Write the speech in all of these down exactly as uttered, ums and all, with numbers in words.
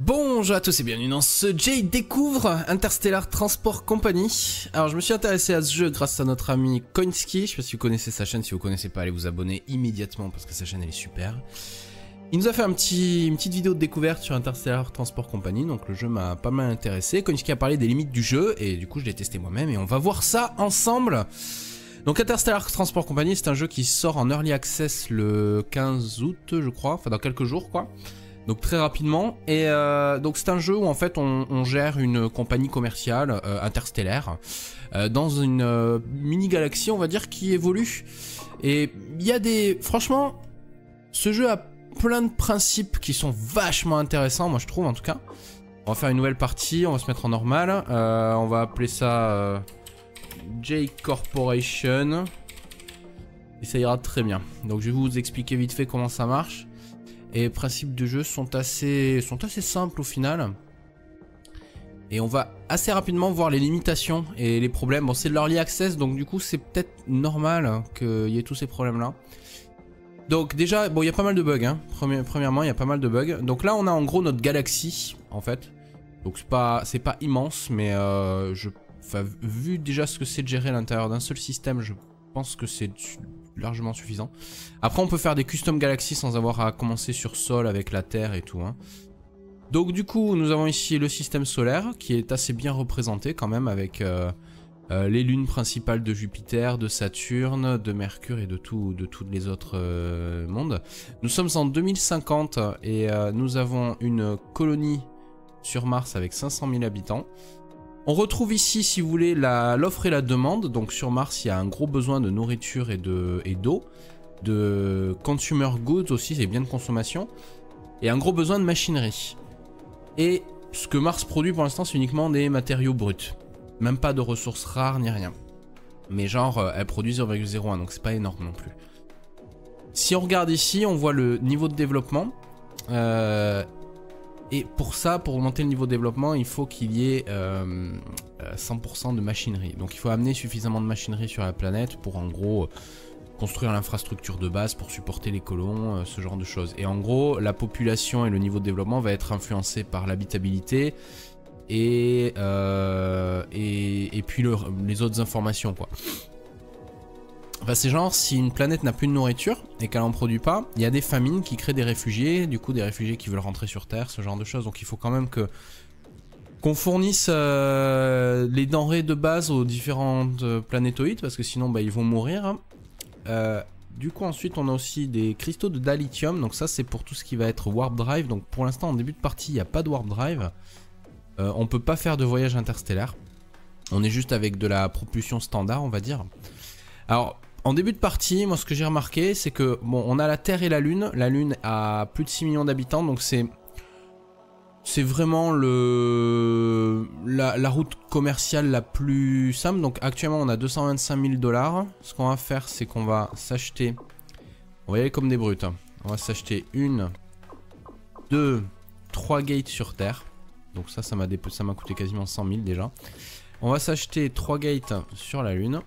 Bonjour à tous et bienvenue dans ce Jay découvre Interstellar Transport Company. Alors je me suis intéressé à ce jeu grâce à notre ami Koinski. Je sais pas si vous connaissez sa chaîne, si vous connaissez pas allez vous abonner immédiatement parce que sa chaîne elle est super. Il nous a fait un petit, une petite vidéo de découverte sur Interstellar Transport Company, donc le jeu m'a pas mal intéressé. Koinski a parlé des limites du jeu et du coup je l'ai testé moi-même et on va voir ça ensemble. Donc Interstellar Transport Company c'est un jeu qui sort en Early Access le quinze août je crois, enfin dans quelques jours quoi. Donc très rapidement, et euh, donc c'est un jeu où en fait on, on gère une compagnie commerciale euh, interstellaire euh, dans une euh, mini-galaxie on va dire qui évolue. Et il y a des... Franchement, ce jeu a plein de principes qui sont vachement intéressants, moi je trouve en tout cas. On va faire une nouvelle partie, on va se mettre en normal, euh, on va appeler ça euh, J Corporation. Et ça ira très bien. Donc je vais vous expliquer vite fait comment ça marche. Et les principes du jeu sont assez, sont assez simples au final. Et on va assez rapidement voir les limitations et les problèmes. Bon, c'est de l'early access, donc du coup, c'est peut-être normal hein, qu'il y ait tous ces problèmes-là. Donc déjà, bon, il y a pas mal de bugs. Hein. Premier, premièrement, il y a pas mal de bugs. Donc là, on a en gros notre galaxie, en fait. Donc c'est pas, c'est pas immense, mais euh, je, enfin, vu déjà ce que c'est de gérer à l'intérieur d'un seul système, je pense que c'est largement suffisant. Après on peut faire des custom galaxies sans avoir à commencer sur Sol avec la Terre et tout hein. Donc du coup nous avons ici le système solaire qui est assez bien représenté quand même avec euh, euh, les lunes principales de Jupiter, de Saturne, de Mercure et de tout, de tous les autres euh, mondes. Nous sommes en deux mille cinquante et euh, nous avons une colonie sur Mars avec cinq cent mille habitants. On retrouve ici, si vous voulez, l'offre et la demande. Donc sur Mars, il y a un gros besoin de nourriture et d'eau, et de consumer goods aussi, c'est bien de consommation, et un gros besoin de machinerie. Et ce que Mars produit pour l'instant, c'est uniquement des matériaux bruts. Même pas de ressources rares ni rien. Mais genre, elle produit zéro virgule zéro un, donc c'est pas énorme non plus. Si on regarde ici, on voit le niveau de développement. Euh... Et pour ça, pour augmenter le niveau de développement, il faut qu'il y ait euh, cent pour cent de machinerie. Donc il faut amener suffisamment de machinerie sur la planète pour en gros construire l'infrastructure de base pour supporter les colons, euh, ce genre de choses. Et en gros, la population et le niveau de développement va être influencé par l'habitabilité et, euh, et, et puis le, les autres informations quoi. Enfin, c'est genre, si une planète n'a plus de nourriture et qu'elle en produit pas, il y a des famines qui créent des réfugiés, du coup des réfugiés qui veulent rentrer sur Terre, ce genre de choses. Donc il faut quand même que qu'on fournisse euh, les denrées de base aux différentes planétoïdes, parce que sinon bah, ils vont mourir. Euh, du coup ensuite on a aussi des cristaux de dilithium, donc ça c'est pour tout ce qui va être warp drive. Donc pour l'instant en début de partie il n'y a pas de warp drive, euh, on peut pas faire de voyage interstellaire. On est juste avec de la propulsion standard on va dire. Alors en début de partie, moi ce que j'ai remarqué, c'est que bon, on a la Terre et la Lune. La Lune a plus de six millions d'habitants, donc c'est c'est vraiment le la, la route commerciale la plus simple. Donc actuellement, on a deux cent vingt-cinq mille dollars. Ce qu'on va faire, c'est qu'on va s'acheter. On va y aller comme des brutes. Hein. On va s'acheter une, deux, trois gates sur Terre. Donc ça, ça m'a ça m'a coûté quasiment cent mille déjà. On va s'acheter trois gates sur la Lune.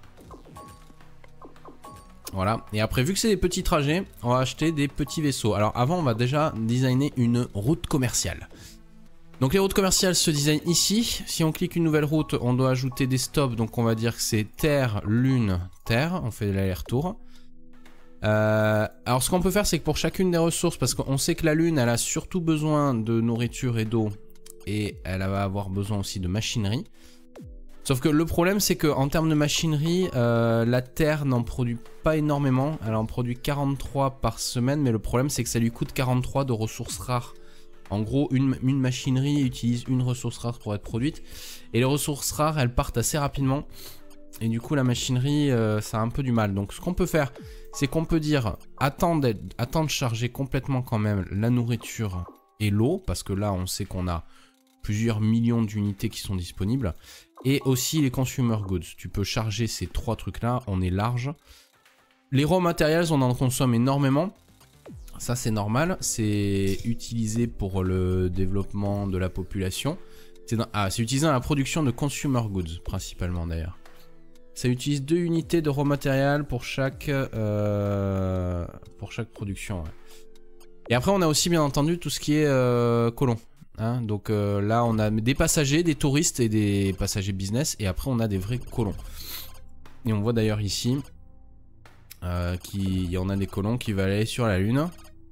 Voilà, et après vu que c'est des petits trajets, on va acheter des petits vaisseaux. Alors avant on va déjà designer une route commerciale. Donc les routes commerciales se designent ici. Si on clique une nouvelle route, on doit ajouter des stops. Donc on va dire que c'est Terre, Lune, Terre. On fait l'aller-retour. Euh, alors ce qu'on peut faire c'est que pour chacune des ressources, parce qu'on sait que la Lune elle a surtout besoin de nourriture et d'eau, et elle va avoir besoin aussi de machinerie. Sauf que le problème c'est que en termes de machinerie, euh, la Terre n'en produit pas énormément. Elle en produit quarante-trois par semaine, mais le problème c'est que ça lui coûte quarante-trois de ressources rares. En gros, une, une machinerie utilise une ressource rare pour être produite. Et les ressources rares, elles partent assez rapidement. Et du coup, la machinerie, euh, ça a un peu du mal. Donc ce qu'on peut faire, c'est qu'on peut dire, attendre, attendre de charger complètement quand même la nourriture et l'eau. Parce que là, on sait qu'on a plusieurs millions d'unités qui sont disponibles. Et aussi les consumer goods. Tu peux charger ces trois trucs là, on est large. Les raw materials, on en consomme énormément. Ça c'est normal, c'est utilisé pour le développement de la population. C'est ah, c'est utilisé dans la production de consumer goods principalement d'ailleurs. Ça utilise deux unités de raw material pour chaque, euh, pour chaque production. Ouais. Et après on a aussi bien entendu tout ce qui est euh, colon. Hein, donc euh, là, on a des passagers, des touristes et des passagers business. Et après, on a des vrais colons. Et on voit d'ailleurs ici euh, qu'il y en a des colons qui veulent aller sur la Lune.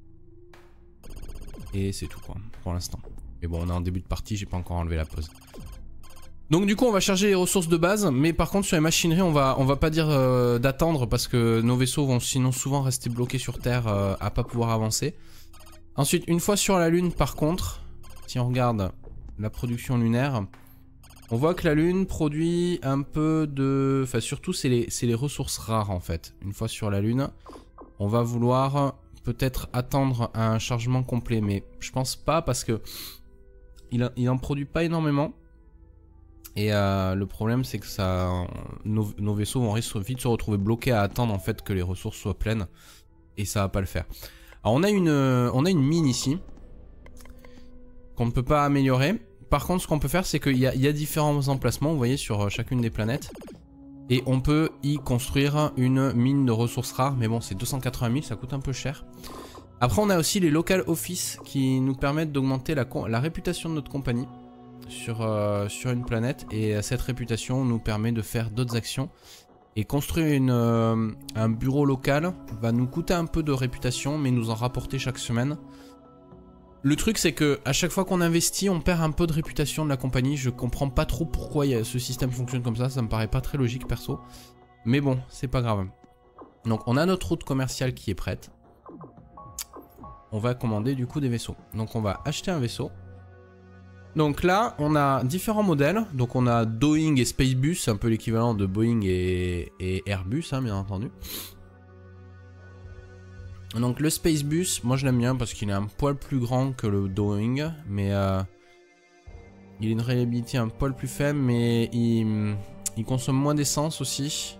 Et c'est tout quoi, pour l'instant. Mais bon, on est en début de partie, j'ai pas encore enlevé la pause. Donc du coup, on va charger les ressources de base. Mais par contre, sur les machineries, on va, on va pas dire euh, d'attendre. Parce que nos vaisseaux vont sinon souvent rester bloqués sur Terre euh, à pas pouvoir avancer. Ensuite, une fois sur la Lune, par contre... Si on regarde la production lunaire, on voit que la Lune produit un peu de... Enfin surtout c'est les, les ressources rares en fait. Une fois sur la Lune, on va vouloir peut-être attendre un chargement complet. Mais je pense pas parce que il, il en produit pas énormément. Et euh, le problème c'est que ça, nos, nos vaisseaux vont vite se retrouver bloqués à attendre en fait que les ressources soient pleines. Et ça va pas le faire. Alors on a une, on a une mine ici. Qu'on ne peut pas améliorer. Par contre, ce qu'on peut faire, c'est qu'il y, y a différents emplacements, vous voyez, sur chacune des planètes. Et on peut y construire une mine de ressources rares. Mais bon, c'est deux cent quatre-vingt mille, ça coûte un peu cher. Après, on a aussi les local office qui nous permettent d'augmenter la, la réputation de notre compagnie sur, euh, sur une planète. Et cette réputation nous permet de faire d'autres actions. Et construire une, euh, un bureau local va nous coûter un peu de réputation, mais nous en rapporter chaque semaine. Le truc c'est que à chaque fois qu'on investit, on perd un peu de réputation de la compagnie. Je comprends pas trop pourquoi ce système fonctionne comme ça, ça me paraît pas très logique perso. Mais bon, c'est pas grave. Donc on a notre route commerciale qui est prête. On va commander du coup des vaisseaux. Donc on va acheter un vaisseau. Donc là, on a différents modèles. Donc on a Boeing et Spacebus, un peu l'équivalent de Boeing et, et Airbus, hein, bien entendu. Donc le Spacebus, moi je l'aime bien parce qu'il est un poil plus grand que le Boeing, mais euh, il a une reliabilité un poil plus faible, mais il, il consomme moins d'essence aussi.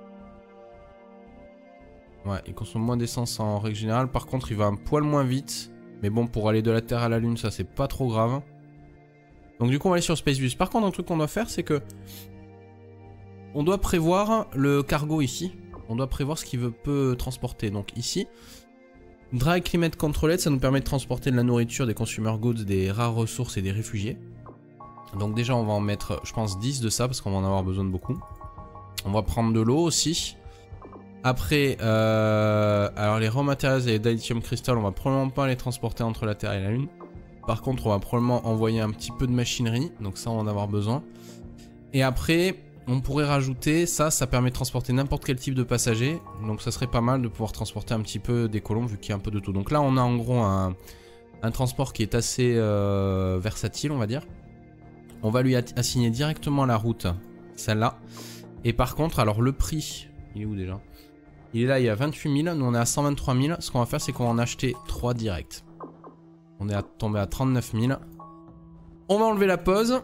Ouais, il consomme moins d'essence en règle générale, par contre il va un poil moins vite, mais bon pour aller de la Terre à la Lune ça c'est pas trop grave. Donc du coup on va aller sur Spacebus. Par contre un truc qu'on doit faire c'est que on doit prévoir le cargo ici, on doit prévoir ce qu'il veut peut transporter. Donc ici Dry Climate Controlled, ça nous permet de transporter de la nourriture, des consumer goods, des rares ressources et des réfugiés. Donc déjà on va en mettre je pense dix de ça parce qu'on va en avoir besoin de beaucoup. On va prendre de l'eau aussi. Après euh, alors les raw materials et les dilithium crystal on va probablement pas les transporter entre la Terre et la Lune. Par contre on va probablement envoyer un petit peu de machinerie, donc ça on va en avoir besoin. Et après on pourrait rajouter, ça, ça permet de transporter n'importe quel type de passager. Donc ça serait pas mal de pouvoir transporter un petit peu des colons vu qu'il y a un peu de tout. Donc là on a en gros un, un transport qui est assez euh, versatile on va dire. On va lui assigner directement la route, celle-là. Et par contre, alors le prix, il est où déjà? Il est là, il y a vingt-huit mille, nous on est à cent vingt-trois mille. Ce qu'on va faire c'est qu'on va en acheter trois directs. On est à, tombé à trente-neuf mille. On va enlever la pause.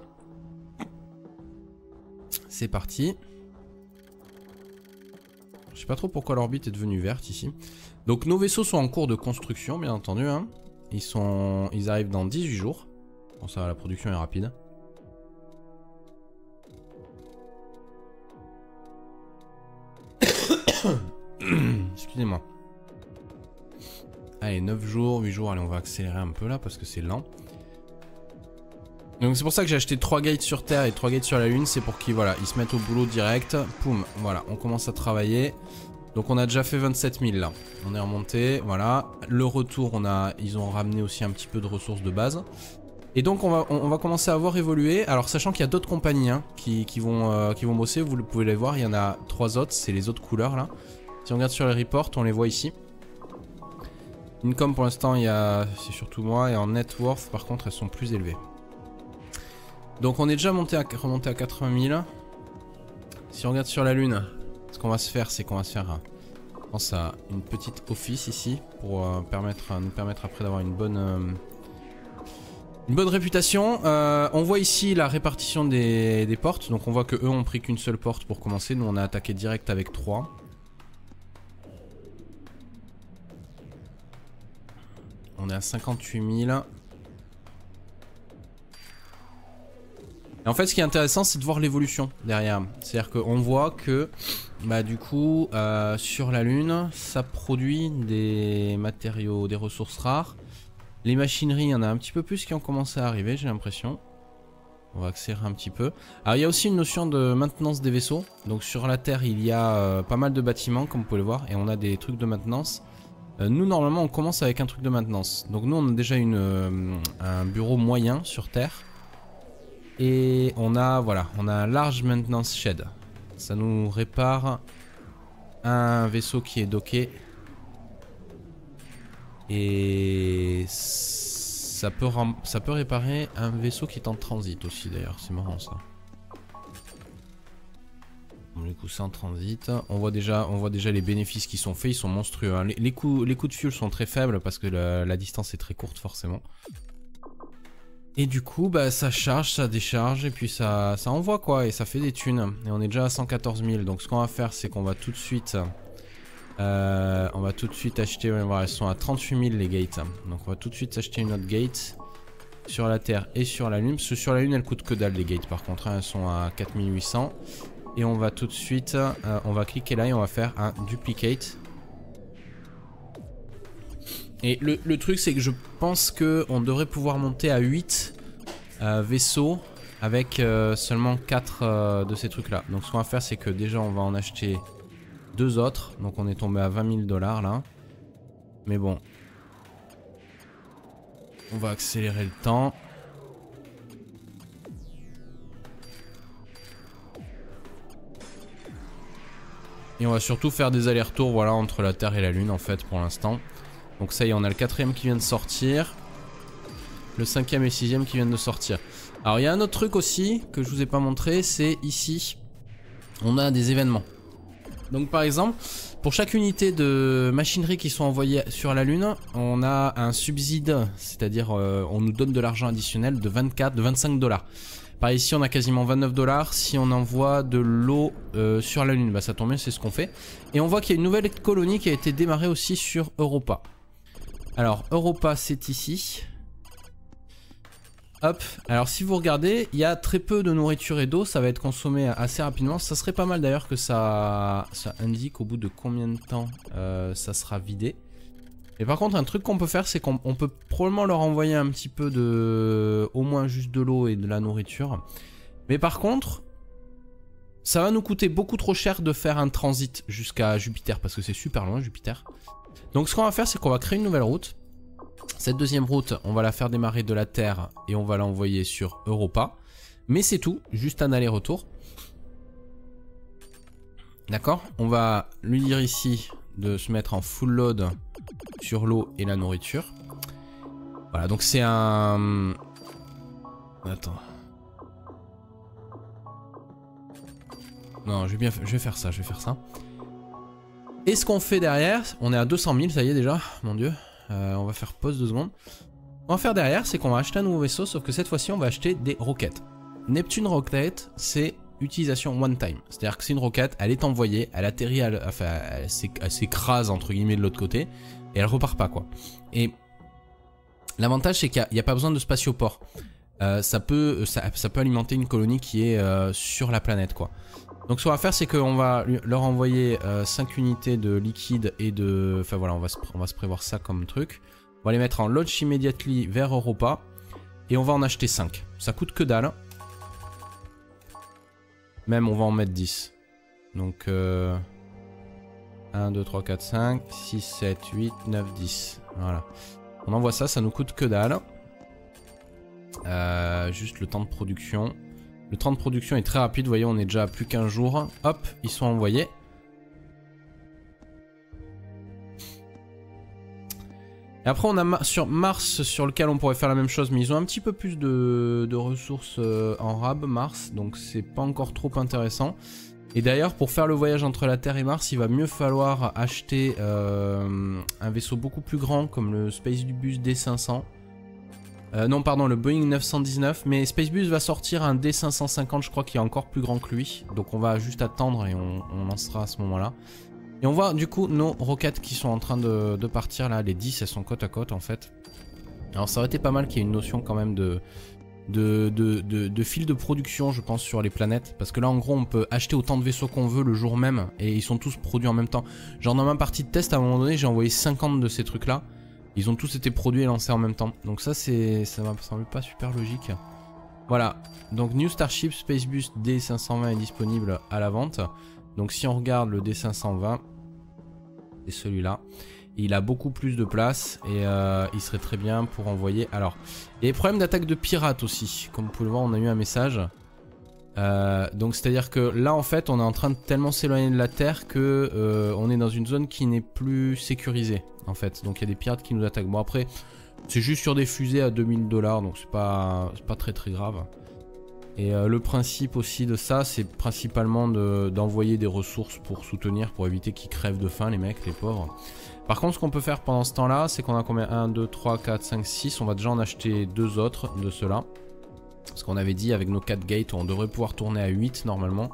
C'est parti. Je sais pas trop pourquoi l'orbite est devenue verte ici. Donc nos vaisseaux sont en cours de construction bien entendu hein. Ils sont, ils arrivent dans dix-huit jours. Bon ça va, la production est rapide. Excusez-moi. Allez, neuf jours, huit jours, allez on va accélérer un peu là parce que c'est lent. Donc c'est pour ça que j'ai acheté trois gates sur Terre et trois gates sur la Lune, c'est pour qu'ils voilà, ils se mettent au boulot direct. Poum, voilà, on commence à travailler. Donc on a déjà fait vingt-sept mille là. On est remonté, voilà. Le retour, on a, ils ont ramené aussi un petit peu de ressources de base. Et donc on va, on, on va commencer à voir évoluer. Alors sachant qu'il y a d'autres compagnies hein, qui, qui, vont, euh, qui vont bosser, vous pouvez les voir, il y en a trois autres, c'est les autres couleurs là. Si on regarde sur les reports, on les voit ici. Income pour l'instant, il y a, c'est surtout moi, et en net worth par contre elles sont plus élevées. Donc on est déjà monté à, remonté à quatre-vingt mille. Si on regarde sur la Lune, ce qu'on va se faire, c'est qu'on va se faire, je pense à une petite office ici pour euh, permettre, nous permettre après d'avoir une bonne, euh, une bonne réputation. Euh, on voit ici la répartition des, des portes. Donc on voit que eux ont pris qu'une seule porte pour commencer. Nous on a attaqué direct avec trois. On est à cinquante-huit mille. Et en fait ce qui est intéressant c'est de voir l'évolution derrière. C'est-à-dire qu'on voit que bah du coup euh, sur la Lune ça produit des matériaux, des ressources rares. Les machineries, il y en a un petit peu plus qui ont commencé à arriver, j'ai l'impression. On va accélérer un petit peu. Alors il y a aussi une notion de maintenance des vaisseaux. Donc sur la Terre il y a euh, pas mal de bâtiments comme vous pouvez le voir. Et on a des trucs de maintenance. Euh, nous normalement on commence avec un truc de maintenance. Donc nous on a déjà une, euh, un bureau moyen sur Terre. Et on a voilà, on a un large maintenance shed. Ça nous répare un vaisseau qui est docké. Et... Ça peut, ça peut réparer un vaisseau qui est en transit aussi d'ailleurs, c'est marrant ça. Bon, du coup c'est en transit. On voit, déjà, on voit déjà les bénéfices qui sont faits, ils sont monstrueux. Hein. Les, les, coûts, les coûts de fuel sont très faibles parce que la, la distance est très courte forcément. Et du coup bah, ça charge, ça décharge et puis ça, ça envoie quoi et ça fait des thunes. Et on est déjà à cent quatorze mille, donc ce qu'on va faire c'est qu'on va tout de suite... Euh, on va tout de suite acheter, on va voir, elles sont à trente-huit mille les gates. Donc on va tout de suite acheter une autre gate sur la Terre et sur la Lune. Parce que sur la Lune elles coûtent que dalle les gates par contre, hein, elles sont à quatre mille huit cents. Et on va tout de suite, euh, on va cliquer là et on va faire un duplicate. Et le, le truc c'est que je pense qu'on devrait pouvoir monter à huit euh, vaisseaux avec euh, seulement quatre euh, de ces trucs là. Donc ce qu'on va faire c'est que déjà on va en acheter... deux autres, donc on est tombé à vingt mille dollars là. Mais bon. On va accélérer le temps. Et on va surtout faire des allers-retours voilà, entre la Terre et la Lune en fait pour l'instant. Donc ça y est, on a le quatrième qui vient de sortir. Le cinquième et sixième qui viennent de sortir. Alors il y a un autre truc aussi que je vous ai pas montré, c'est ici. On a des événements. Donc par exemple, pour chaque unité de machinerie qui sont envoyées sur la Lune, on a un subside, c'est-à-dire euh, on nous donne de l'argent additionnel de vingt-quatre, de vingt-cinq dollars. Par ici on a quasiment vingt-neuf dollars si on envoie de l'eau euh, sur la Lune, bah ça tombe bien, c'est ce qu'on fait. Et on voit qu'il y a une nouvelle colonie qui a été démarrée aussi sur Europa. Alors Europa c'est ici. Hop, alors si vous regardez, il y a très peu de nourriture et d'eau, ça va être consommé assez rapidement. Ça serait pas mal d'ailleurs que ça, ça indique au bout de combien de temps euh, ça sera vidé. Et par contre un truc qu'on peut faire c'est qu'on peut probablement leur envoyer un petit peu de... au moins juste de l'eau et de la nourriture. Mais par contre, ça va nous coûter beaucoup trop cher de faire un transit jusqu'à Jupiter parce que c'est super loin Jupiter. Donc ce qu'on va faire c'est qu'on va créer une nouvelle route. Cette deuxième route, on va la faire démarrer de la Terre et on va l'envoyer sur Europa. Mais c'est tout, juste un aller-retour. D'accord? On va lui dire ici de se mettre en full load sur l'eau et la nourriture. Voilà, donc c'est un... Attends. Non, je vais, bien... je vais faire ça, je vais faire ça. Et ce qu'on fait derrière, on est à deux cent mille, ça y est déjà, mon dieu. Euh, on va faire pause deux secondes. On va faire derrière, c'est qu'on va acheter un nouveau vaisseau, sauf que cette fois-ci, on va acheter des roquettes. Neptune Rocket, c'est utilisation one time. C'est-à-dire que c'est une roquette, elle est envoyée, elle atterrit, elle, enfin, elle s'écrase entre guillemets de l'autre côté, et elle repart pas quoi. Et l'avantage, c'est qu'il n'y a, a pas besoin de spatioport. Euh, ça, peut, ça, ça peut alimenter une colonie qui est euh, sur la planète quoi. Donc ce qu'on va faire c'est qu'on va leur envoyer euh, cinq unités de liquide et de... Enfin voilà, on va, se, on va se prévoir ça comme truc. On va les mettre en launch immediately vers Europa. Et on va en acheter cinq. Ça coûte que dalle. Même on va en mettre dix. Donc euh, un, deux, trois, quatre, cinq, six, sept, huit, neuf, dix. Voilà. On envoie ça, ça nous coûte que dalle. Euh, juste le temps de production. Le temps de production est très rapide, vous voyez, on est déjà à plus qu'un jour. Hop, ils sont envoyés. Et après, on a sur Mars, sur lequel on pourrait faire la même chose, mais ils ont un petit peu plus de, de ressources en rab, Mars, donc c'est pas encore trop intéressant. Et d'ailleurs, pour faire le voyage entre la Terre et Mars, il va mieux falloir acheter euh, un vaisseau beaucoup plus grand, comme le Spacebus D cinq cents. Euh, non pardon, le Boeing neuf cent dix-neuf, mais Spacebus va sortir un D cinq cent cinquante je crois qui est encore plus grand que lui. Donc on va juste attendre et on, on lancera à ce moment là. Et on voit du coup nos roquettes qui sont en train de, de partir là, les dix elles sont côte à côte en fait. Alors ça aurait été pas mal qu'il y ait une notion quand même de, de, de, de, de fil de production je pense sur les planètes. Parce que là en gros on peut acheter autant de vaisseaux qu'on veut le jour même et ils sont tous produits en même temps. Genre dans ma partie de test à un moment donné j'ai envoyé cinquante de ces trucs là. Ils ont tous été produits et lancés en même temps. Donc ça, c'est, ça me semble pas super logique. Voilà. Donc New Starship Space Bus D cinq cent vingt est disponible à la vente. Donc si on regarde le D cinq cent vingt, c'est celui-là. Il a beaucoup plus de place et euh, il serait très bien pour envoyer. Alors, il y a des problèmes d'attaque de pirates aussi. Comme vous pouvez le voir, on a eu un message. Euh, donc c'est à dire que là en fait on est en train de tellement s'éloigner de la Terre que euh, on est dans une zone qui n'est plus sécurisée en fait. Donc il y a des pirates qui nous attaquent. Bon après c'est juste sur des fusées à deux mille dollars donc c'est pas, c'est pas très très grave. Et euh, le principe aussi de ça c'est principalement d'envoyer de, des ressources pour soutenir, pour éviter qu'ils crèvent de faim les mecs, les pauvres. Par contre ce qu'on peut faire pendant ce temps là c'est qu'on a combien, un, deux, trois, quatre, cinq, six. On va déjà en acheter deux autres de ceux-là. Parce qu'on avait dit avec nos quatre gates on devrait pouvoir tourner à huit normalement.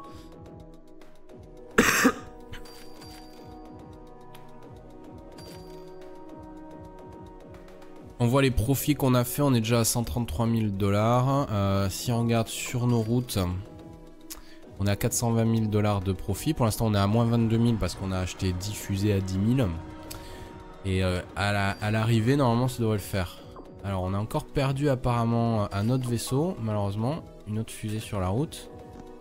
On voit les profits qu'on a fait, on est déjà à cent trente-trois mille dollars. Euh, si on regarde sur nos routes, on est à quatre cent vingt mille dollars de profit. Pour l'instant on est à moins vingt-deux mille parce qu'on a acheté dix fusées à dix mille. Et euh, à l'arrivée la, normalement ça devrait le faire. Alors on a encore perdu apparemment un autre vaisseau, malheureusement, une autre fusée sur la route.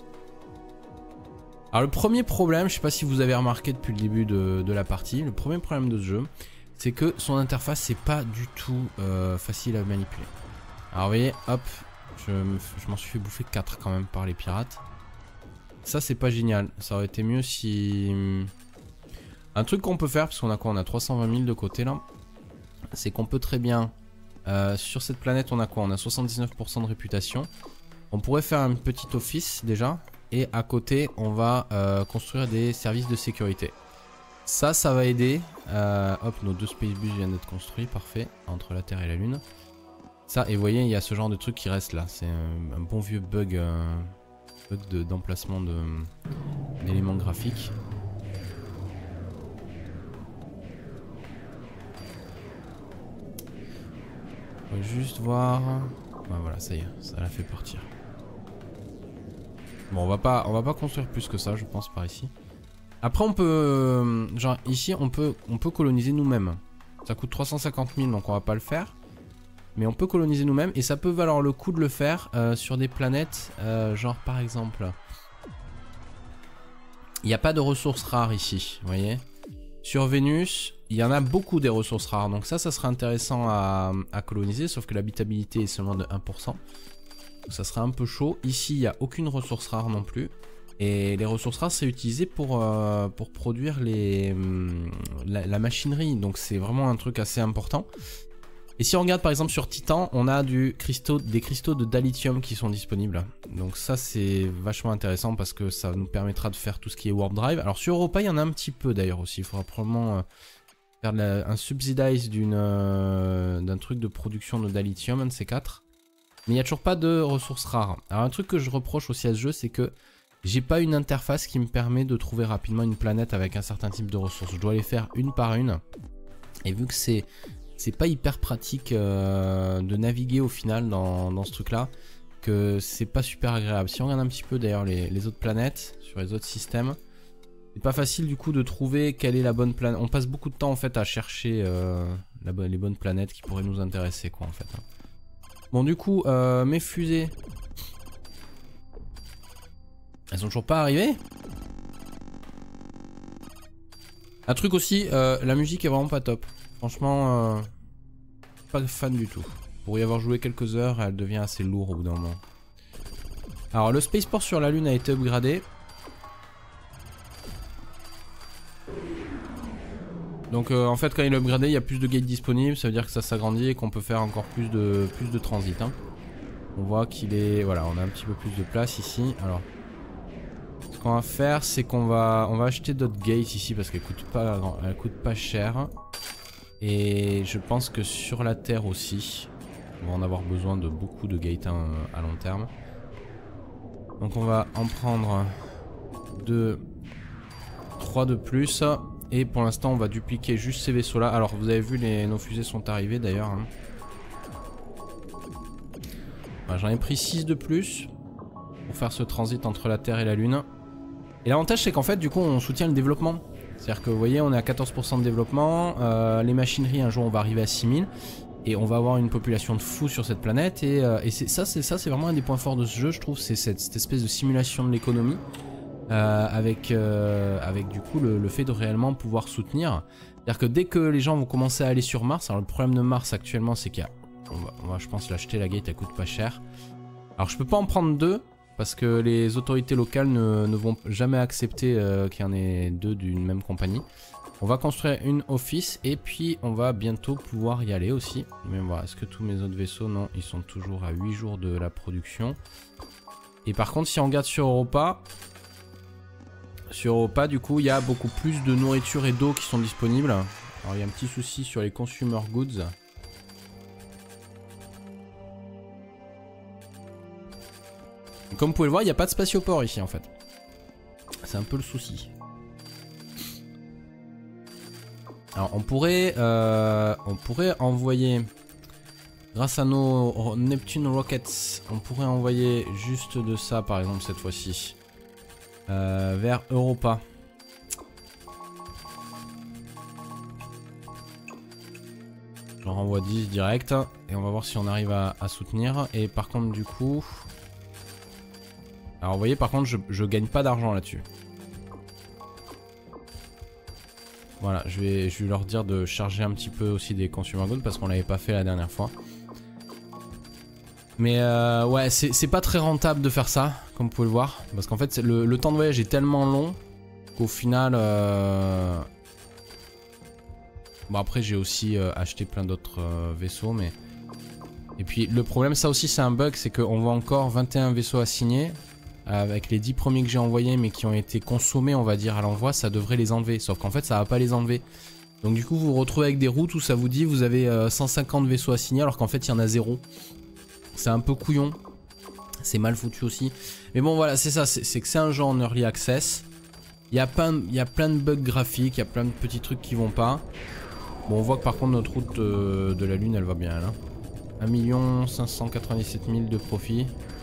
Alors le premier problème, je sais pas si vous avez remarqué depuis le début de, de la partie, le premier problème de ce jeu, c'est que son interface c'est pas du tout euh, facile à manipuler. Alors vous voyez, hop, je, je m'en suis fait bouffer quatre quand même par les pirates. Ça c'est pas génial, ça aurait été mieux si... Un truc qu'on peut faire, parce qu'on a quoi? On a trois cent vingt mille de côté là, c'est qu'on peut très bien... Euh, sur cette planète on a quoi? On a soixante-dix-neuf pour cent de réputation. On pourrait faire un petit office déjà. Et à côté on va euh, construire des services de sécurité. Ça, ça va aider. euh, Hop, nos deux space bus viennent d'être construits. Parfait, entre la Terre et la Lune. Ça, et vous voyez, il y a ce genre de truc qui reste là. C'est un, un bon vieux bug, euh, bug d'emplacement de, d'éléments graphiques. On va juste voir. Ah, voilà, ça y est, ça l'a fait partir. Bon, on va pas, on va pas construire plus que ça, je pense, par ici. Après, on peut, genre ici, on peut, on peut coloniser nous-mêmes. Ça coûte trois cent cinquante mille, donc on va pas le faire. Mais on peut coloniser nous-mêmes et ça peut valoir le coup de le faire euh, sur des planètes, euh, genre par exemple, il n'y a pas de ressources rares ici, vous voyez. Sur Vénus, il y en a beaucoup des ressources rares, donc ça, ça serait intéressant à, à coloniser, sauf que l'habitabilité est seulement de un pour cent. Donc ça serait un peu chaud. Ici, il n'y a aucune ressource rare non plus. Et les ressources rares, c'est utilisé pour, euh, pour produire les, la, la machinerie, donc c'est vraiment un truc assez important. Et si on regarde par exemple sur Titan, on a du cristaux, des cristaux de dalitium qui sont disponibles. Donc ça c'est vachement intéressant parce que ça nous permettra de faire tout ce qui est warp drive. Alors sur Europa il y en a un petit peu d'ailleurs aussi. Il faudra probablement euh, faire de la, un subsidize d'une euh, d'un truc de production de dalitium, un de ces quatre. Mais il n'y a toujours pas de ressources rares. Alors un truc que je reproche aussi à ce jeu, c'est que j'ai pas une interface qui me permet de trouver rapidement une planète avec un certain type de ressources. Je dois les faire une par une. Et vu que c'est... c'est pas hyper pratique euh, de naviguer au final dans, dans ce truc là, que c'est pas super agréable. Si on regarde un petit peu d'ailleurs les, les autres planètes, sur les autres systèmes, c'est pas facile du coup de trouver quelle est la bonne planète. On passe beaucoup de temps en fait à chercher euh, la bonne, les bonnes planètes qui pourraient nous intéresser quoi en fait. Bon du coup euh, mes fusées, elles sont toujours pas arrivées. Un truc aussi, euh, la musique est vraiment pas top. Franchement, euh, pas fan du tout. Pour y avoir joué quelques heures, elle devient assez lourde au bout d'un moment. Alors, le spaceport sur la Lune a été upgradé. Donc, euh, en fait, quand il est upgradé, il y a plus de gates disponibles. Ça veut dire que ça s'agrandit et qu'on peut faire encore plus de, plus de transit. Hein. On voit qu'il est... Voilà, on a un petit peu plus de place ici. Alors, ce qu'on va faire, c'est qu'on va, on va acheter d'autres gates ici parce qu'elles coûtent pas, elles coûtent pas cher. Et je pense que sur la Terre aussi, on va en avoir besoin de beaucoup de gates hein, à long terme. Donc on va en prendre deux, trois de plus. Et pour l'instant on va dupliquer juste ces vaisseaux là. Alors vous avez vu, les, nos fusées sont arrivées d'ailleurs. Hein. Voilà, j'en ai pris six de plus pour faire ce transit entre la Terre et la Lune. Et l'avantage c'est qu'en fait du coup on soutient le développement. C'est-à-dire que vous voyez, on est à quatorze pour cent de développement, euh, les machineries, un jour on va arriver à six mille. Et on va avoir une population de fous sur cette planète. Et, euh, et ça, c'est ça, c'est vraiment un des points forts de ce jeu, je trouve, c'est cette, cette espèce de simulation de l'économie. Euh, avec, euh, avec du coup le, le fait de réellement pouvoir soutenir. C'est-à-dire que dès que les gens vont commencer à aller sur Mars, alors le problème de Mars actuellement c'est qu'il y a, on va, on va je pense l'acheter, la gate elle coûte pas cher. Alors je peux pas en prendre deux parce que les autorités locales ne, ne vont jamais accepter euh, qu'il y en ait deux d'une même compagnie. On va construire une office et puis on va bientôt pouvoir y aller aussi. Mais voilà, est-ce que tous mes autres vaisseaux, non, ils sont toujours à huit jours de la production. Et par contre si on regarde sur Europa, sur Europa, du coup, il y a beaucoup plus de nourriture et d'eau qui sont disponibles. Alors, il y a un petit souci sur les consumer goods. Comme vous pouvez le voir, il n'y a pas de spatioport ici, en fait. C'est un peu le souci. Alors, on pourrait, euh, on pourrait envoyer, grâce à nos Neptune Rockets, on pourrait envoyer juste de ça, par exemple, cette fois-ci. Euh, vers Europa. J'en renvoie dix direct et on va voir si on arrive à, à soutenir. Et par contre du coup... Alors vous voyez par contre je, je gagne pas d'argent là-dessus. Voilà, je vais, je vais leur dire de charger un petit peu aussi des consumer goods parce qu'on l'avait pas fait la dernière fois. Mais euh, ouais, c'est pas très rentable de faire ça, comme vous pouvez le voir. Parce qu'en fait, le, le temps de voyage est tellement long qu'au final... Euh... Bon après, j'ai aussi euh, acheté plein d'autres euh, vaisseaux, mais... Et puis le problème, ça aussi c'est un bug, c'est qu'on voit encore vingt et un vaisseaux à signer. Avec les dix premiers que j'ai envoyés, mais qui ont été consommés, on va dire, à l'envoi, ça devrait les enlever. Sauf qu'en fait, ça va pas les enlever. Donc du coup, vous vous retrouvez avec des routes où ça vous dit vous avez euh, cent cinquante vaisseaux à signer, alors qu'en fait, il y en a zéro. C'est un peu couillon, c'est mal foutu aussi. Mais bon voilà, c'est ça, c'est que c'est un jeu en early access. Il y a plein, il y a plein de bugs graphiques, il y a plein de petits trucs qui vont pas. Bon, on voit que par contre notre route de, de la Lune, elle va bien là. un million cinq cent quatre-vingt-dix-sept mille de profit.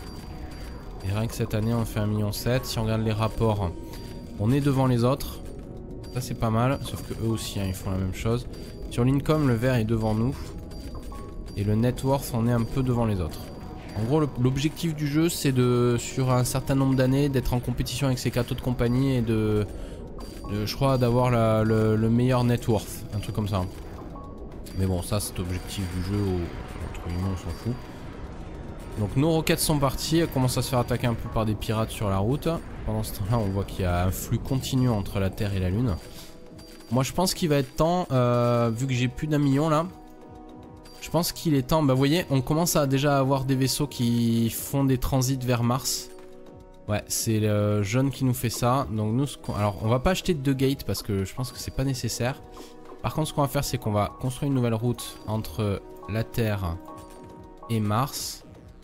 Et rien que cette année, on fait un million sept. Si on regarde les rapports, on est devant les autres. Ça c'est pas mal, sauf que eux aussi, hein, ils font la même chose. Sur l'income, le vert est devant nous. Et le net worth, on est un peu devant les autres. En gros, l'objectif du jeu, c'est de, sur un certain nombre d'années, d'être en compétition avec ces quatre autres compagnies et de, de je crois, d'avoir le, le meilleur net worth, un truc comme ça. Mais bon, ça, c'est l'objectif du jeu, entre guillemets, on s'en fout. Donc nos roquettes sont parties, elles commencent à se faire attaquer un peu par des pirates sur la route. Pendant ce temps-là, on voit qu'il y a un flux continu entre la Terre et la Lune. Moi, je pense qu'il va être temps, euh, vu que j'ai plus d'un million là. Je pense qu'il est temps, bah vous voyez, on commence à déjà avoir des vaisseaux qui font des transits vers Mars. Ouais, c'est le jaune qui nous fait ça. Donc nous, ce alors on va pas acheter deux gates parce que je pense que c'est pas nécessaire. Par contre, ce qu'on va faire, c'est qu'on va construire une nouvelle route entre la Terre et Mars.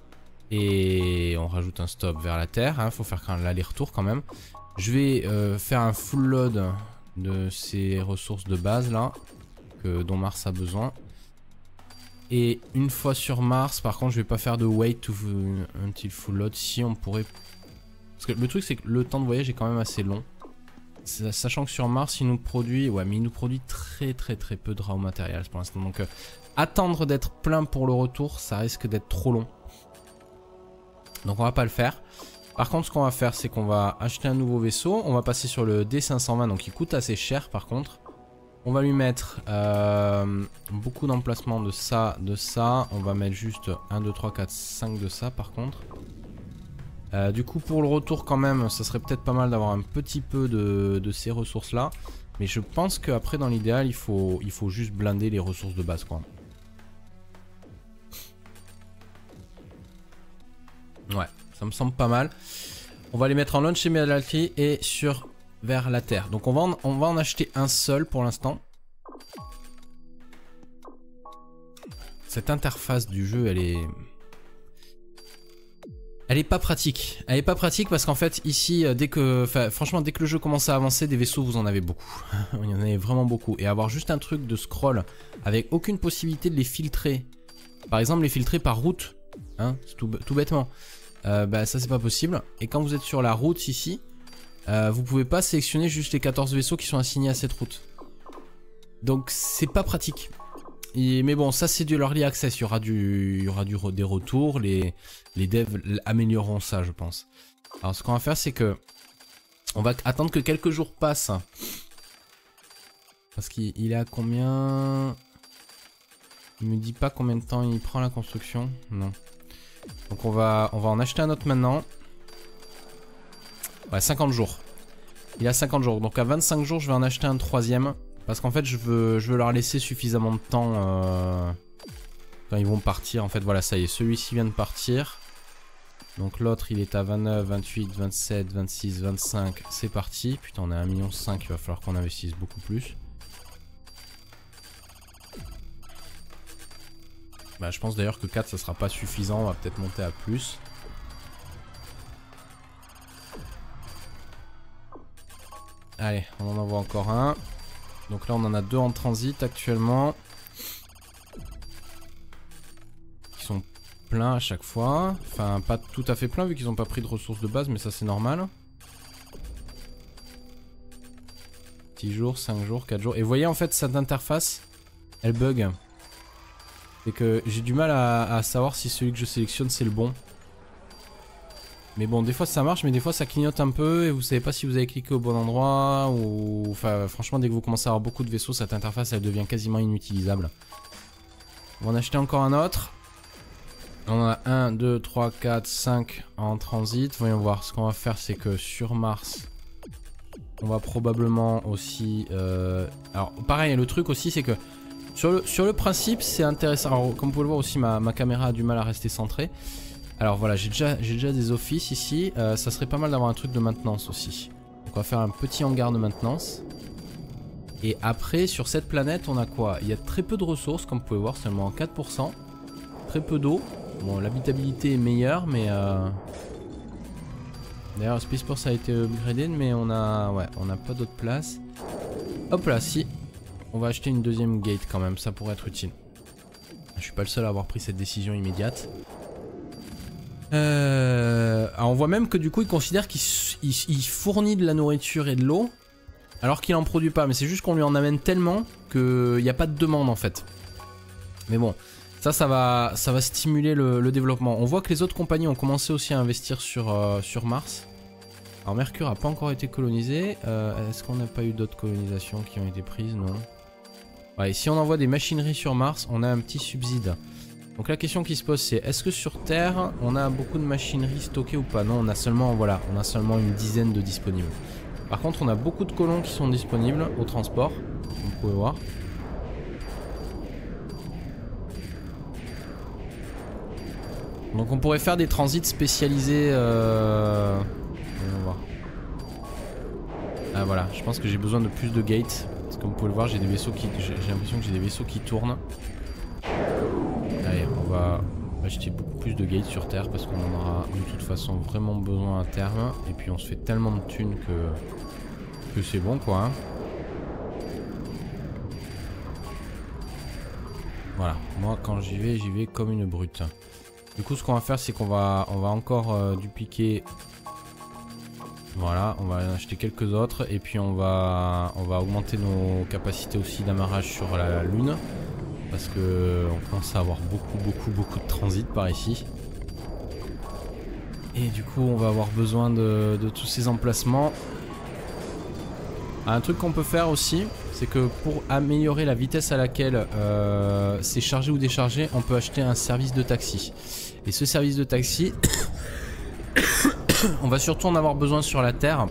Et on rajoute un stop vers la Terre, hein, faut faire l'aller-retour quand même. Je vais euh, faire un full load de ces ressources de base là, que, dont Mars a besoin. Et une fois sur Mars, par contre, je vais pas faire de wait to until full load. Si on pourrait... Parce que le truc, c'est que le temps de voyage est quand même assez long. Sachant que sur Mars, il nous produit... Ouais, mais il nous produit très très très peu de raw materials pour l'instant. Donc, euh, attendre d'être plein pour le retour, ça risque d'être trop long. Donc, on va pas le faire. Par contre, ce qu'on va faire, c'est qu'on va acheter un nouveau vaisseau. On va passer sur le D cinq cent vingt, donc il coûte assez cher par contre. On va lui mettre euh, beaucoup d'emplacements de ça, de ça. On va mettre juste un, deux, trois, quatre, cinq de ça par contre. Euh, du coup pour le retour quand même, ça serait peut-être pas mal d'avoir un petit peu de, de ces ressources là. Mais je pense qu'après dans l'idéal, il faut, il faut juste blinder les ressources de base quoi. Ouais, ça me semble pas mal. On va les mettre en launch immediately et sur... vers la Terre. Donc on va, en, on va en acheter un seul pour l'instant. Cette interface du jeu, elle est... Elle est pas pratique. Elle est pas pratique parce qu'en fait ici, dès que... Enfin, franchement, dès que le jeu commence à avancer, des vaisseaux, vous en avez beaucoup. Il y en avait vraiment beaucoup. Et avoir juste un truc de scroll avec aucune possibilité de les filtrer. Par exemple, les filtrer par route. Hein, tout, tout bêtement. Euh, bah ça c'est pas possible. Et quand vous êtes sur la route ici... euh, vous pouvez pas sélectionner juste les quatorze vaisseaux qui sont assignés à cette route. Donc c'est pas pratique. Et, mais bon, ça c'est du early access, il y aura, du, il y aura du, des retours, les, les devs amélioreront ça je pense. Alors ce qu'on va faire c'est que on va attendre que quelques jours passent. Parce qu'il est à combien? Il me dit pas combien de temps il prend la construction. Non. Donc on va, on va en acheter un autre maintenant. Ouais, cinquante jours. Il a cinquante jours. Donc à vingt-cinq jours je vais en acheter un troisième. Parce qu'en fait je veux, je veux leur laisser suffisamment de temps euh, quand ils vont partir. En fait voilà, ça y est, celui-ci vient de partir. Donc l'autre il est à vingt-neuf, vingt-huit, vingt-sept, vingt-six, vingt-cinq. C'est parti. Putain, on est à un virgule cinq million. Il va falloir qu'on investisse beaucoup plus. Bah, je pense d'ailleurs que quatre ça sera pas suffisant. On va peut-être monter à plus. Allez, on en envoie encore un. Donc là on en a deux en transit actuellement. Qui sont pleins à chaque fois. Enfin pas tout à fait pleins vu qu'ils n'ont pas pris de ressources de base, mais ça c'est normal. dix jours, cinq jours, quatre jours. Et vous voyez en fait cette interface, elle bug. C'est que j'ai du mal à, à savoir si celui que je sélectionne c'est le bon. Mais bon, des fois ça marche, mais des fois ça clignote un peu et vous savez pas si vous avez cliqué au bon endroit ou... Enfin, franchement, dès que vous commencez à avoir beaucoup de vaisseaux, cette interface elle devient quasiment inutilisable. On va en acheter encore un autre. On en a un, deux, trois, quatre, cinq en transit. Voyons voir, ce qu'on va faire c'est que sur Mars, on va probablement aussi... Euh... Alors pareil, le truc aussi c'est que sur le, sur le principe c'est intéressant. Alors comme vous pouvez le voir aussi, ma, ma caméra a du mal à rester centrée. Alors voilà, j'ai déjà, j'ai déjà des offices ici. Euh, ça serait pas mal d'avoir un truc de maintenance aussi. Donc on va faire un petit hangar de maintenance. Et après, sur cette planète, on a quoi? Il y a très peu de ressources, comme vous pouvez voir, seulement quatre pour cent. Très peu d'eau. Bon, l'habitabilité est meilleure, mais... Euh... D'ailleurs, Spaceport ça a été upgradé, mais on a... Ouais, on n'a pas d'autre place. Hop là, si. On va acheter une deuxième gate quand même, ça pourrait être utile. Je suis pas le seul à avoir pris cette décision immédiate. Euh, alors on voit même que du coup il considère qu'il il, il fournit de la nourriture et de l'eau alors qu'il en produit pas, mais c'est juste qu'on lui en amène tellement qu'il n'y a pas de demande en fait. Mais bon, ça ça va, ça va stimuler le, le développement. On voit que les autres compagnies ont commencé aussi à investir sur, euh, sur Mars. Alors Mercure n'a pas encore été colonisé. euh, Est-ce qu'on n'a pas eu d'autres colonisations qui ont été prises? Non. Ouais, si on envoie des machineries sur Mars, on a un petit subside. Donc la question qui se pose c'est, est-ce que sur Terre on a beaucoup de machinerie stockée ou pas? Non, on a seulement, voilà, on a seulement une dizaine de disponibles. Par contre on a beaucoup de colons qui sont disponibles au transport, comme vous pouvez voir. Donc on pourrait faire des transits spécialisés. Euh... On va voir. Ah voilà, je pense que j'ai besoin de plus de gates. Parce que comme vous pouvez le voir, j'ai des vaisseaux qui, j'ai l'impression que j'ai des vaisseaux qui tournent. Allez, on va acheter beaucoup plus de gates sur Terre parce qu'on en aura de toute façon vraiment besoin à terme. Et puis on se fait tellement de thunes que, que c'est bon quoi. Hein. Voilà, moi quand j'y vais, j'y vais comme une brute. Du coup ce qu'on va faire c'est qu'on va, on va encore euh, dupliquer. Voilà, on va en acheter quelques autres. Et puis on va, on va augmenter nos capacités aussi d'amarrage sur la, la Lune. Parce que on commence à avoir beaucoup beaucoup beaucoup de transit par ici. Et du coup on va avoir besoin de, de tous ces emplacements. Un truc qu'on peut faire aussi, c'est que pour améliorer la vitesse à laquelle euh, c'est chargé ou déchargé, on peut acheter un service de taxi. Et ce service de taxi, on va surtout en avoir besoin sur la Terre.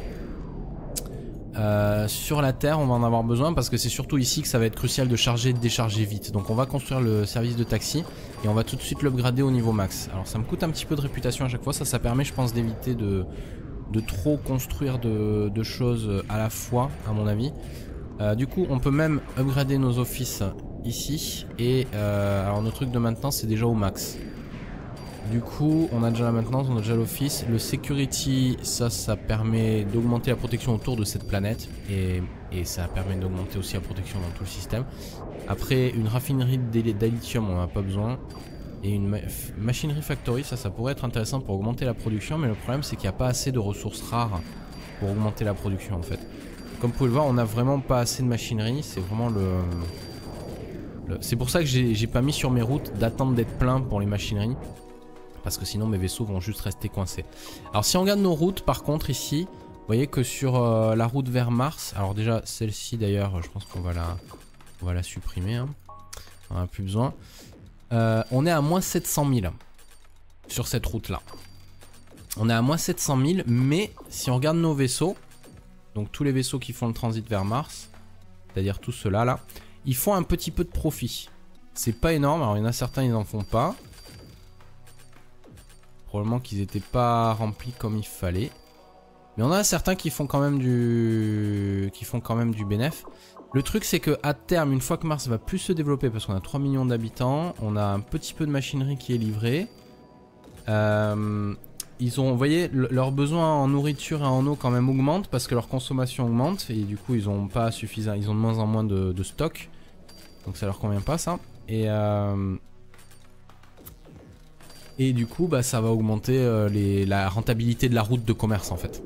Euh, sur la Terre on va en avoir besoin parce que c'est surtout ici que ça va être crucial de charger et de décharger vite. Donc on va construire le service de taxi et on va tout de suite l'upgrader au niveau max. Alors ça me coûte un petit peu de réputation à chaque fois, ça ça permet je pense d'éviter de, de trop construire de, de choses à la fois à mon avis. Euh, du coup on peut même upgrader nos offices ici et euh, alors nos trucs de maintenance c'est déjà au max. Du coup on a déjà la maintenance, on a déjà l'office. Le security, ça ça permet d'augmenter la protection autour de cette planète et, et ça permet d'augmenter aussi la protection dans tout le système. Après une raffinerie d'alithium on n'en a pas besoin. Et une ma machinerie factory, ça ça pourrait être intéressant pour augmenter la production. Mais le problème c'est qu'il n'y a pas assez de ressources rares pour augmenter la production en fait. Comme vous pouvez le voir, on n'a vraiment pas assez de machinerie, c'est vraiment le... le... C'est pour ça que j'ai pas mis sur mes routes d'attendre d'être plein pour les machineries. Parce que sinon mes vaisseaux vont juste rester coincés. Alors si on regarde nos routes par contre ici, vous voyez que sur euh, la route vers Mars, alors déjà celle-ci d'ailleurs, je pense qu'on va la, on va la supprimer, hein. On n'en a plus besoin. Euh, on est à moins sept cent mille sur cette route là. On est à moins sept cent mille, mais si on regarde nos vaisseaux, donc tous les vaisseaux qui font le transit vers Mars, c'est-à-dire tous ceux-là là, ils font un petit peu de profit. C'est pas énorme, alors il y en a certains ils n'en font pas. Probablement qu'ils n'étaient pas remplis comme il fallait. Mais on a certains qui font quand même du qui font quand même du bénéf. Le truc c'est que à terme, une fois que Mars va plus se développer, parce qu'on a trois millions d'habitants, on a un petit peu de machinerie qui est livrée. Euh, ils ont, vous voyez, le, leurs besoins en nourriture et en eau quand même augmentent parce que leur consommation augmente et du coup ils ont pas suffisant, ils ont de moins en moins de, de stock. Donc ça leur convient pas ça. Et euh, et du coup bah ça va augmenter euh, les, la rentabilité de la route de commerce en fait.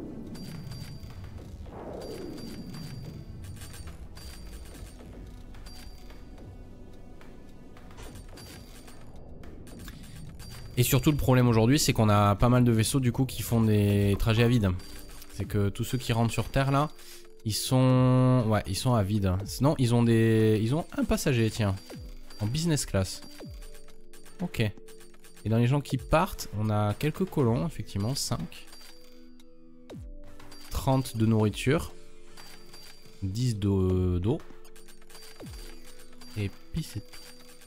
Et surtout le problème aujourd'hui c'est qu'on a pas mal de vaisseaux du coup qui font des trajets à vide. C'est que tous ceux qui rentrent sur Terre là, ils sont... Ouais, ils sont à vide. Sinon ils ont des... Ils ont un passager tiens. En business class. Ok. Et dans les gens qui partent, on a quelques colons effectivement, cinq. trente de nourriture. dix d'eau. Et puis c'est tout.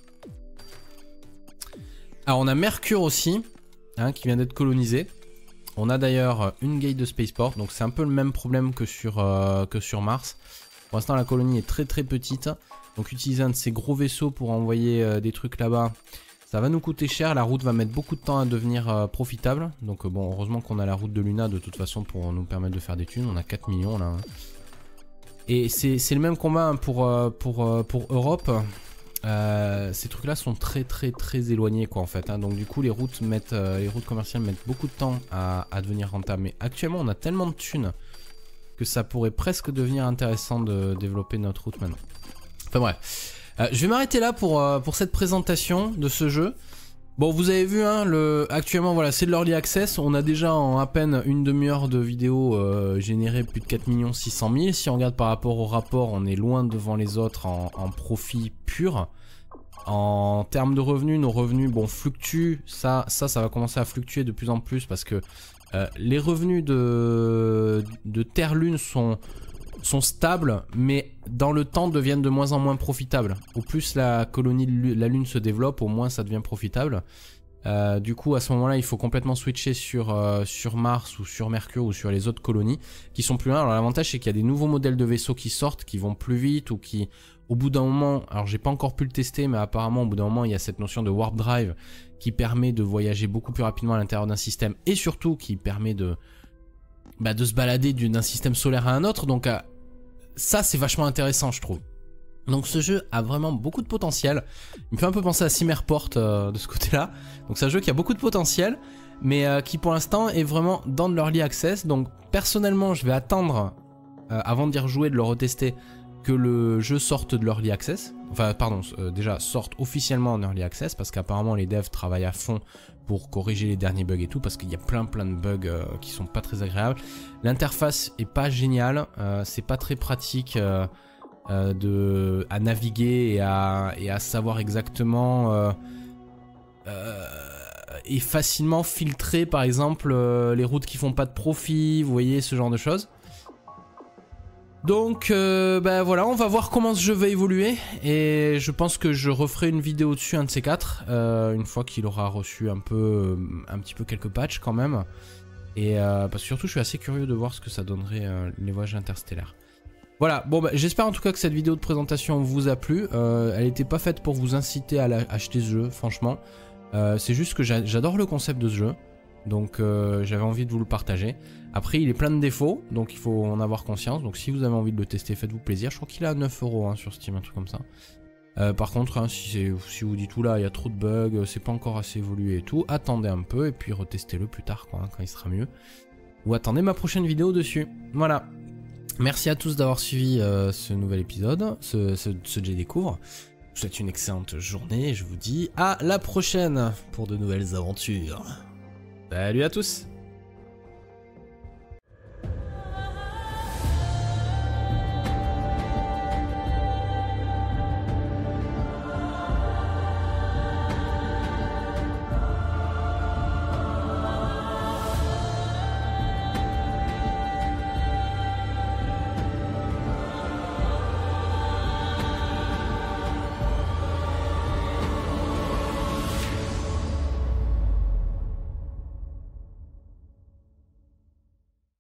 Alors on a Mercure aussi, hein, qui vient d'être colonisé. On a d'ailleurs une gate de spaceport, donc c'est un peu le même problème que sur, euh, que sur Mars. Pour l'instant la colonie est très très petite, donc utiliser un de ces gros vaisseaux pour envoyer euh, des trucs là-bas, ça va nous coûter cher. La route va mettre beaucoup de temps à devenir euh, profitable. Donc euh, bon, heureusement qu'on a la route de Luna de toute façon pour nous permettre de faire des thunes. On a quatre millions là. Hein. Et c'est le même combat hein, pour, euh, pour, euh, pour Europe. Euh, ces trucs là sont très très très éloignés quoi en fait hein. Donc du coup les routes mettent euh, les routes commerciales mettent beaucoup de temps à, à devenir rentables. Mais actuellement on a tellement de thunes que ça pourrait presque devenir intéressant de développer notre route maintenant. Enfin bref, euh, je vais m'arrêter là pour, euh, pour cette présentation de ce jeu. Bon vous avez vu hein, le... actuellement voilà c'est de l'early access. On a déjà en à peine une demi-heure de vidéo euh, généré plus de quatre millions six cent mille. Si on regarde par rapport au rapport, on est loin devant les autres en, en profit pur. En termes de revenus, nos revenus bon fluctuent. Ça, ça, ça va commencer à fluctuer de plus en plus parce que euh, les revenus de, de Terre-Lune sont... sont stables, mais dans le temps deviennent de moins en moins profitables. Au plus la colonie de la Lune se développe, au moins ça devient profitable. Euh, du coup, à ce moment-là, il faut complètement switcher sur, euh, sur Mars ou sur Mercure ou sur les autres colonies qui sont plus loin. Alors l'avantage, c'est qu'il y a des nouveaux modèles de vaisseaux qui sortent, qui vont plus vite ou qui, au bout d'un moment, alors j'ai pas encore pu le tester, mais apparemment, au bout d'un moment, il y a cette notion de warp drive qui permet de voyager beaucoup plus rapidement à l'intérieur d'un système et surtout qui permet de Bah de se balader d'un système solaire à un autre. Donc euh, ça c'est vachement intéressant je trouve. Donc ce jeu a vraiment beaucoup de potentiel. Il me fait un peu penser à Simmerport euh, de ce côté là. Donc c'est un jeu qui a beaucoup de potentiel, mais euh, qui pour l'instant est vraiment dans de l'early access. Donc personnellement je vais attendre euh, avant d'y rejouer, de le retester, que le jeu sorte de l'early access. Enfin pardon, euh, déjà sorte officiellement en early access, parce qu'apparemment les devs travaillent à fond pour corriger les derniers bugs et tout, parce qu'il y a plein plein de bugs euh, qui sont pas très agréables. L'interface est pas géniale, euh, c'est pas très pratique euh, euh, de, à naviguer et à, et à savoir exactement euh, euh, et facilement filtrer par exemple euh, les routes qui font pas de profit, vous voyez, ce genre de choses. Donc euh, bah voilà, on va voir comment ce jeu va évoluer et je pense que je referai une vidéo dessus, un de ces quatre, euh, une fois qu'il aura reçu un peu, euh, un petit peu quelques patchs quand même. Et euh, parce que surtout je suis assez curieux de voir ce que ça donnerait euh, les voyages interstellaires. Voilà, bon bah, j'espère en tout cas que cette vidéo de présentation vous a plu. Euh, elle n'était pas faite pour vous inciter à la, acheter ce jeu, franchement. Euh, C'est juste que j'adore le concept de ce jeu. Donc euh, j'avais envie de vous le partager. Après il est plein de défauts, donc il faut en avoir conscience. Donc si vous avez envie de le tester, faites-vous plaisir. Je crois qu'il est à neuf euros sur Steam, un truc comme ça. Euh, par contre, hein, si, si vous dites tout là, il y a trop de bugs, c'est pas encore assez évolué et tout, attendez un peu et puis retestez-le plus tard quoi, hein, quand il sera mieux. ou attendez ma prochaine vidéo dessus. Voilà. Merci à tous d'avoir suivi euh, ce nouvel épisode, ce, ce, ce Jay Découvre. Je vous souhaite une excellente journée et je vous dis à la prochaine pour de nouvelles aventures. Salut à tous!